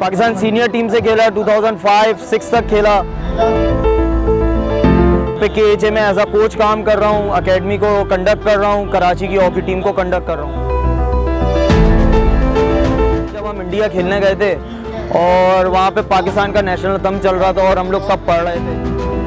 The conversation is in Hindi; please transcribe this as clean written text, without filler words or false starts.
पाकिस्तान सीनियर टीम से खेला, 2005-6 तक खेला। KHA में एज अ कोच काम कर रहा हूँ, एकेडमी को कंडक्ट कर रहा हूँ, कराची की हॉकी टीम को कंडक्ट कर रहा हूँ। जब हम इंडिया खेलने गए थे और वहाँ पे पाकिस्तान का नेशनल एंथम चल रहा था और हम लोग सब पढ़ रहे थे।